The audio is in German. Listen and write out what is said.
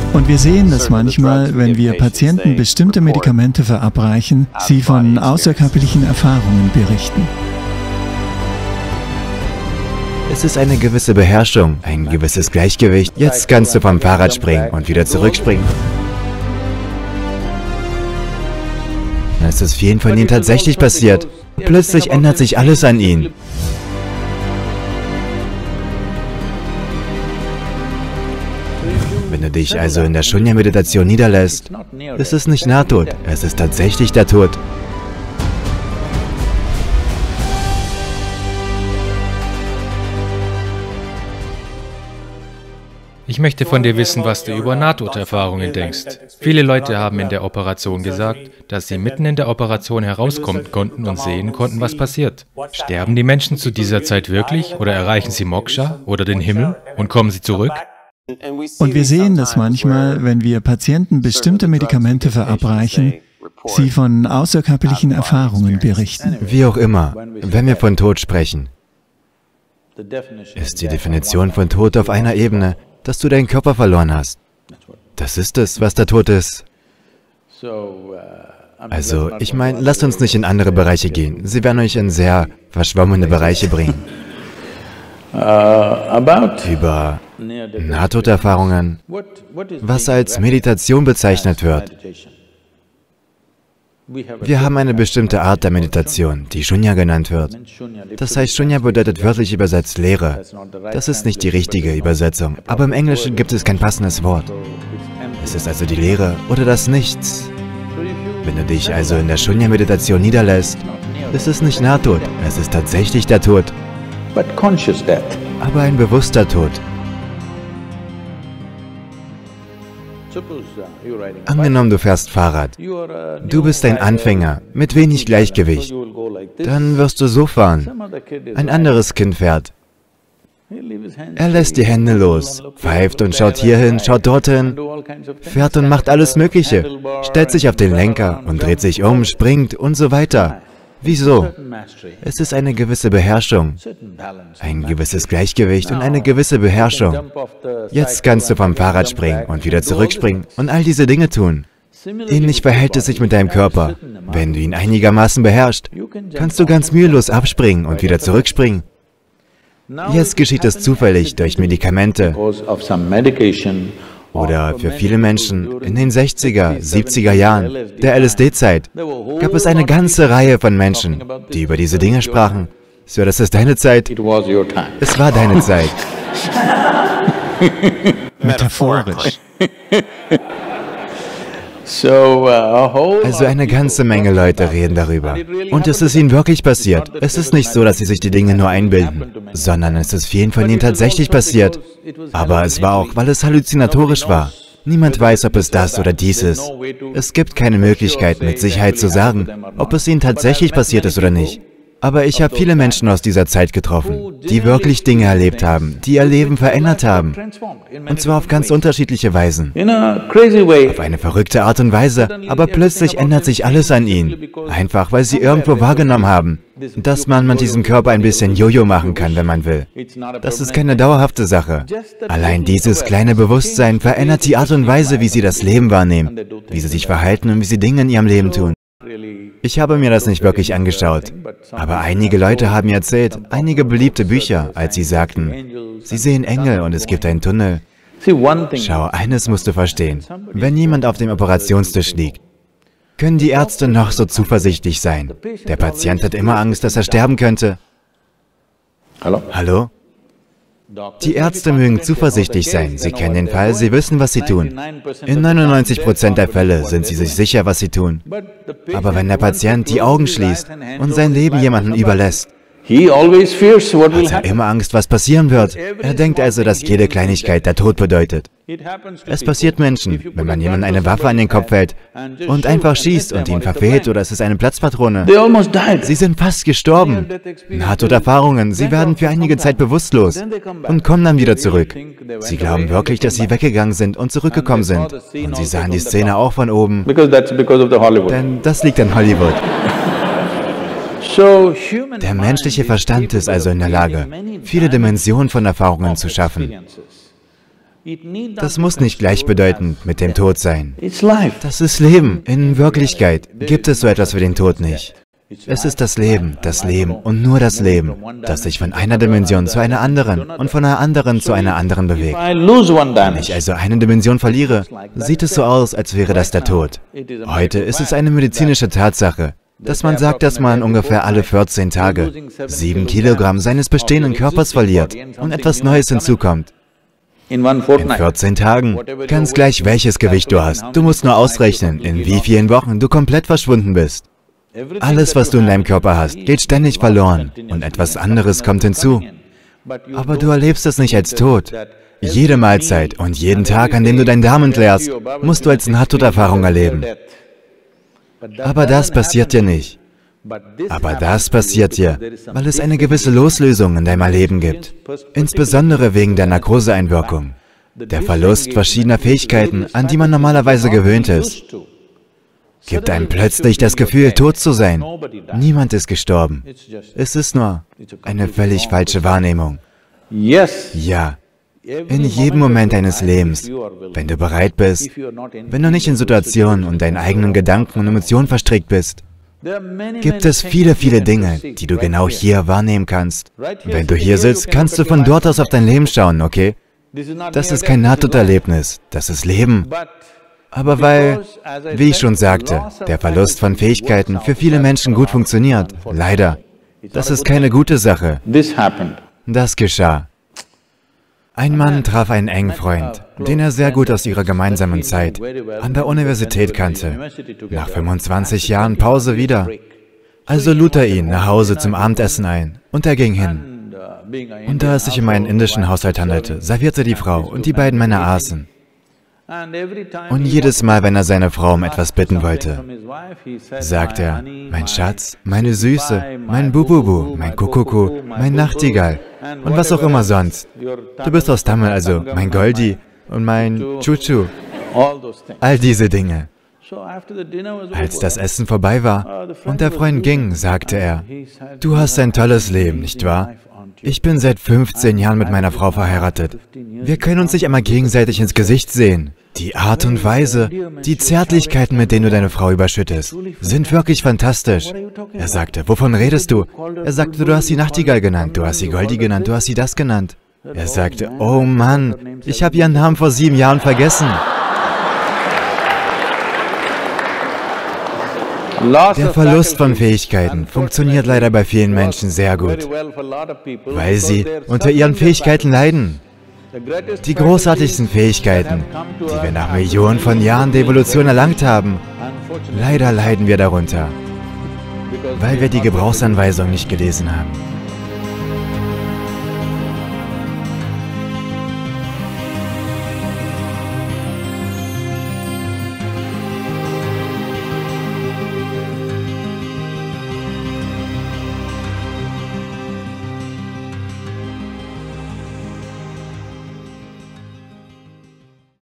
Und wir sehen das manchmal, wenn wir Patienten bestimmte Medikamente verabreichen, sie von außerkörperlichen Erfahrungen berichten. Es ist eine gewisse Beherrschung, ein gewisses Gleichgewicht. Jetzt kannst du vom Fahrrad springen und wieder zurückspringen. Es ist vielen von ihnen tatsächlich passiert. Plötzlich ändert sich alles an ihnen. Wenn du dich also in der Shunya-Meditation niederlässt, ist es nicht Nahtod, es ist tatsächlich der Tod. Ich möchte von dir wissen, was du über Nahtoderfahrungen denkst. Viele Leute haben in der Operation gesagt, dass sie mitten in der Operation herauskommen konnten und sehen konnten, was passiert. Sterben die Menschen zu dieser Zeit wirklich oder erreichen sie Moksha oder den Himmel und kommen sie zurück? Und wir sehen das manchmal, wenn wir Patienten bestimmte Medikamente verabreichen, sie von außerkörperlichen Erfahrungen berichten. Wie auch immer, wenn wir von Tod sprechen, ist die Definition von Tod auf einer Ebene, dass du deinen Körper verloren hast. Das ist es, was der Tod ist. Also, ich meine, lasst uns nicht in andere Bereiche gehen. Sie werden euch in sehr verschwommene Bereiche bringen. Über Nahtoderfahrungen, was als Meditation bezeichnet wird. Wir haben eine bestimmte Art der Meditation, die Shunya genannt wird. Das heißt, Shunya bedeutet wörtlich übersetzt Leere. Das ist nicht die richtige Übersetzung, aber im Englischen gibt es kein passendes Wort. Es ist also die Leere oder das Nichts. Wenn du dich also in der Shunya-Meditation niederlässt, ist es nicht Nahtod, es ist tatsächlich der Tod. Aber ein bewusster Tod. Angenommen, du fährst Fahrrad. Du bist ein Anfänger, mit wenig Gleichgewicht. Dann wirst du so fahren. Ein anderes Kind fährt. Er lässt die Hände los, pfeift und schaut hierhin, schaut dorthin, fährt und macht alles Mögliche, stellt sich auf den Lenker und dreht sich um, springt und so weiter. Wieso? Es ist eine gewisse Beherrschung, ein gewisses Gleichgewicht und eine gewisse Beherrschung. Jetzt kannst du vom Fahrrad springen und wieder zurückspringen und all diese Dinge tun. Ähnlich verhält es sich mit deinem Körper. Wenn du ihn einigermaßen beherrschst, kannst du ganz mühelos abspringen und wieder zurückspringen. Jetzt geschieht es zufällig durch Medikamente. Oder für viele Menschen in den 60er, 70er Jahren, der LSD-Zeit, gab es eine ganze Reihe von Menschen, die über diese Dinge sprachen. So, das ist deine Zeit. Es war deine Zeit. Metaphorisch. Also eine ganze Menge Leute reden darüber. Und es ist ihnen wirklich passiert. Es ist nicht so, dass sie sich die Dinge nur einbilden, sondern es ist vielen von ihnen tatsächlich passiert. Aber es war auch, weil es halluzinatorisch war. Niemand weiß, ob es das oder dies ist. Es gibt keine Möglichkeit, mit Sicherheit zu sagen, ob es ihnen tatsächlich passiert ist oder nicht. Aber ich habe viele Menschen aus dieser Zeit getroffen, die wirklich Dinge erlebt haben, die ihr Leben verändert haben. Und zwar auf ganz unterschiedliche Weisen. Auf eine verrückte Art und Weise, aber plötzlich ändert sich alles an ihnen. Einfach, weil sie irgendwo wahrgenommen haben, dass man mit diesem Körper ein bisschen Jojo machen kann, wenn man will. Das ist keine dauerhafte Sache. Allein dieses kleine Bewusstsein verändert die Art und Weise, wie sie das Leben wahrnehmen, wie sie sich verhalten und wie sie Dinge in ihrem Leben tun. Ich habe mir das nicht wirklich angeschaut, aber einige Leute haben mir erzählt, einige beliebte Bücher, als sie sagten, sie sehen Engel und es gibt einen Tunnel. Schau, eines musst du verstehen, wenn jemand auf dem Operationstisch liegt, können die Ärzte noch so zuversichtlich sein. Der Patient hat immer Angst, dass er sterben könnte. Hallo? Die Ärzte mögen zuversichtlich sein, sie kennen den Fall, sie wissen, was sie tun. In 99% der Fälle sind sie sich sicher, was sie tun. Aber wenn der Patient die Augen schließt und sein Leben jemandem überlässt, hat er immer Angst, was passieren wird. Er denkt also, dass jede Kleinigkeit der Tod bedeutet. Es passiert Menschen, wenn man jemandem eine Waffe an den Kopf hält und einfach schießt und ihn verfehlt oder es ist eine Platzpatrone. Sie sind fast gestorben. Nahtoderfahrungen, sie werden für einige Zeit bewusstlos und kommen dann wieder zurück. Sie glauben wirklich, dass sie weggegangen sind und zurückgekommen sind. Und sie sahen die Szene auch von oben, denn das liegt an Hollywood. Der menschliche Verstand ist also in der Lage, viele Dimensionen von Erfahrungen zu schaffen. Das muss nicht gleichbedeutend mit dem Tod sein. Das ist Leben. In Wirklichkeit gibt es so etwas wie den Tod nicht. Es ist das Leben und nur das Leben, das sich von einer Dimension zu einer anderen und von einer anderen zu einer anderen bewegt. Wenn ich also eine Dimension verliere, sieht es so aus, als wäre das der Tod. Heute ist es eine medizinische Tatsache, dass man sagt, dass man ungefähr alle 14 Tage 7 Kilogramm seines bestehenden Körpers verliert und etwas Neues hinzukommt. In 14 Tagen, ganz gleich welches Gewicht du hast. Du musst nur ausrechnen, in wie vielen Wochen du komplett verschwunden bist. Alles, was du in deinem Körper hast, geht ständig verloren und etwas anderes kommt hinzu. Aber du erlebst es nicht als Tod. Jede Mahlzeit und jeden Tag, an dem du deinen Darm entleerst, musst du als Nahtoderfahrung erleben. Aber das passiert dir nicht. Aber das passiert dir, weil es eine gewisse Loslösung in deinem Erleben gibt. Insbesondere wegen der Narkoseeinwirkung. Der Verlust verschiedener Fähigkeiten, an die man normalerweise gewöhnt ist, gibt einem plötzlich das Gefühl, tot zu sein. Niemand ist gestorben. Es ist nur eine völlig falsche Wahrnehmung. Ja, in jedem Moment deines Lebens, wenn du bereit bist, wenn du nicht in Situationen und deinen eigenen Gedanken und Emotionen verstrickt bist, gibt es viele, viele Dinge, die du genau hier wahrnehmen kannst. Wenn du hier sitzt, kannst du von dort aus auf dein Leben schauen, okay? Das ist kein Nahtoderlebnis, das ist Leben. Aber weil, wie ich schon sagte, der Verlust von Fähigkeiten für viele Menschen gut funktioniert, leider, das ist keine gute Sache. Das geschah. Ein Mann traf einen engen Freund, den er sehr gut aus ihrer gemeinsamen Zeit an der Universität kannte. Nach 25 Jahren Pause wieder. Also lud er ihn nach Hause zum Abendessen ein und er ging hin. Und da es sich um einen indischen Haushalt handelte, servierte die Frau und die beiden Männer aßen. Und jedes Mal, wenn er seine Frau um etwas bitten wollte, sagte er, mein Schatz, meine Süße, mein Bububu, mein Kukuku, mein Nachtigall und was auch immer sonst. Du bist aus Tamil, also mein Goldi und mein Chuchu. All diese Dinge. Als das Essen vorbei war und der Freund ging, sagte er, du hast ein tolles Leben, nicht wahr? Ich bin seit 15 Jahren mit meiner Frau verheiratet. Wir können uns nicht einmal gegenseitig ins Gesicht sehen. Die Art und Weise, die Zärtlichkeiten, mit denen du deine Frau überschüttest, sind wirklich fantastisch. Er sagte, wovon redest du? Er sagte, du hast sie Nachtigall genannt, du hast sie Goldi genannt, du hast sie das genannt. Er sagte, oh Mann, ich habe ihren Namen vor 7 Jahren vergessen. Der Verlust von Fähigkeiten funktioniert leider bei vielen Menschen sehr gut, weil sie unter ihren Fähigkeiten leiden. Die großartigsten Fähigkeiten, die wir nach Millionen von Jahren der Evolution erlangt haben, leider leiden wir darunter, weil wir die Gebrauchsanweisung nicht gelesen haben.